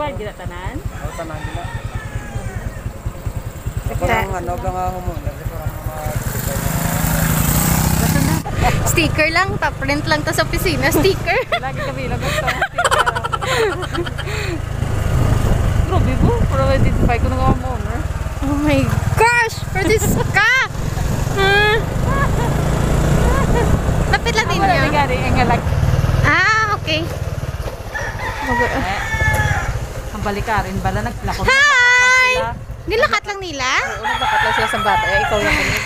Nagbayad gila tanan? Oo, tanan gila. Parang ano lang ako mo. Sticker lang, pa-print lang to sa opisina, sticker. Lagi kami lang gusto ng sticker. Grabe po, pero identify ko na nga mo, owner. Oh my gosh! Pwedis ka! Lapit lang din Wala niya. na gari, ang galag. Ah, okay. Ang balikarin, bala naglako. Hi! Nilakat lang nila? Oo, naglakat lang sila sa bata. Ikaw yung kanina.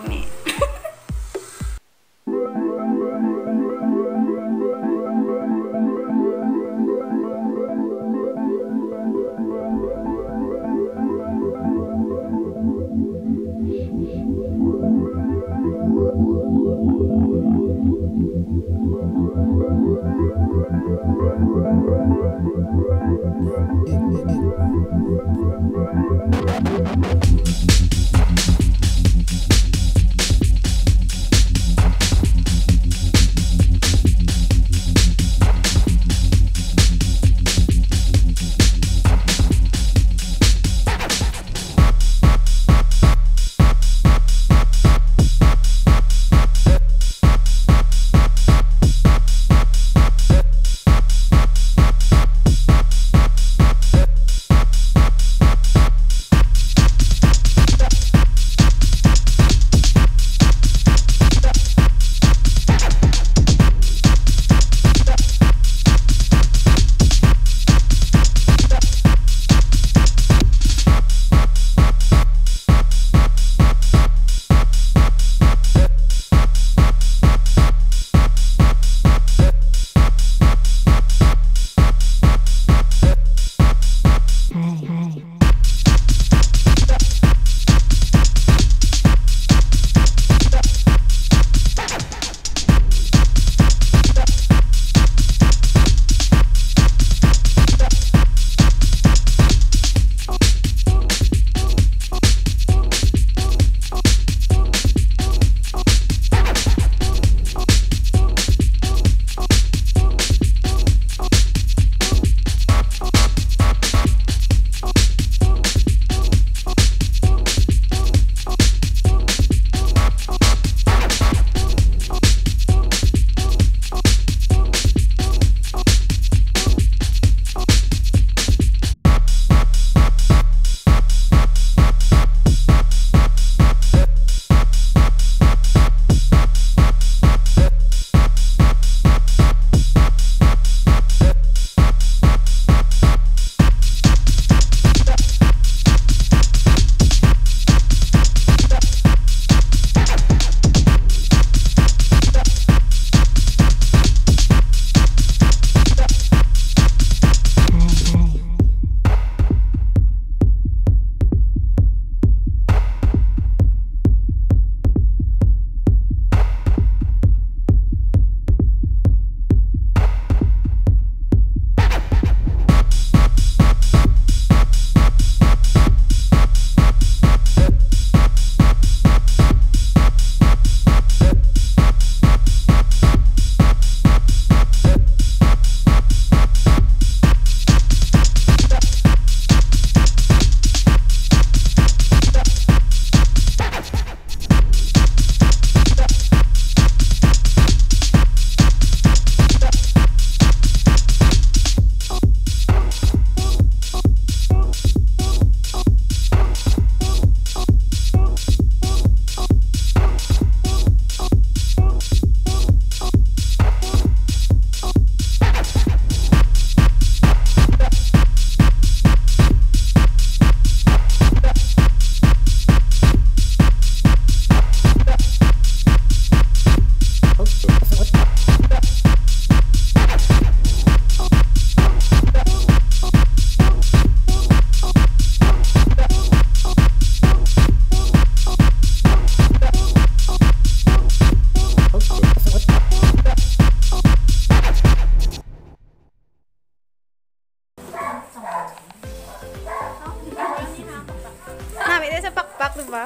diba?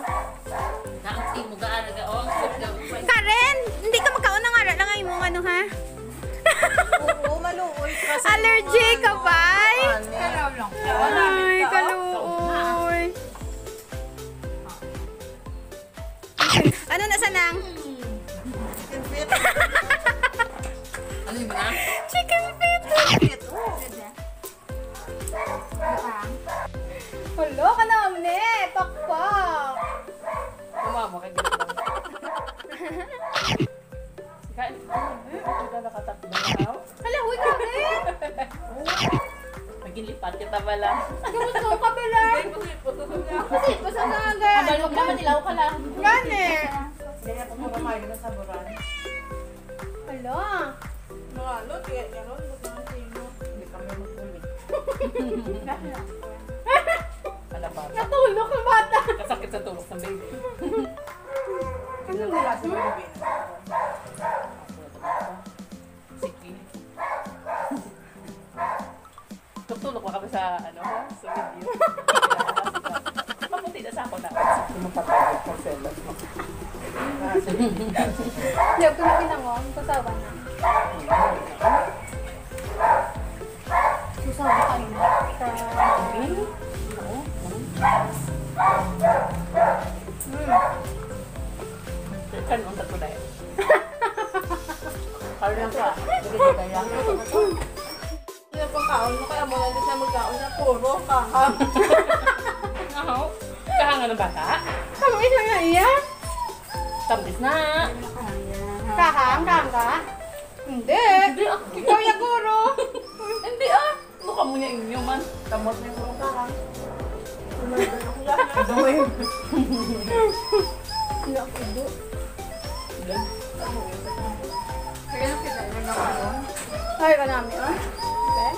Karen, hindi ka magkaon ng ara lang ay mong ano ha? Oo, maluoy. Allergy ka ba? Ay, kaluoy. Ano na sanang? Ano yun na? Chicken feet. Hello ka naman eh. Pakpak. Umama ka dito. Kain. Ito nakatatlo na. Hala, huy ka rin. Maging lipat kita pala. Kamusta mo ka pala? Kasi ito sa nagan. Abal, huwag naman ilaw ka lang. Gani. Hindi ako kumakain ng saburan. Hala. Ano, tiyan yan, no? Hindi kami magpulit. Ano ba? Natulog ka bata. Kasakit sa tulog ng baby. Ano nila si baby? Sige. Tutulog pa kami sa ano, sa video. Mabuti na sa ako na. Mapatawag ko sa elas mo. Hindi ako na pinangon. Kasawa na. Susawa ka na. Kan unta ko dahil. Kalo lang ka. Dito kaya. Hindi pang kaon mo, kaya mo lang din siya magkaon na puro kahang. Ahaw. Kahanga ng bata. Kamu isa nga iya? Tambis na. Kahang ka? Hindi. Hindi ah. Ikaw yung guro. Hindi ah. Mukha mo niya inyo man. Tamot na yung puro kahang. Hindi ako ido. Kaya na sila, yun ang kaon. Ay, ka namin, ah. Okay.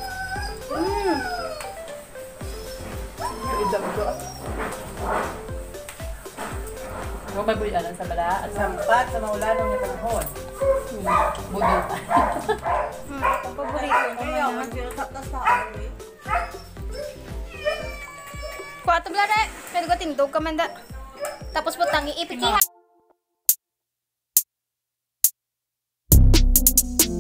Idam do. Huwag may bulianan sa bala. At sa Sampat sa maulanong niya panahon. budol pa. Paborito ko Kaya, naman. magsilasap na sa amin. Kuha ito blare. Pwede ko tindog ka man da. Tapos po tangi ipikihan.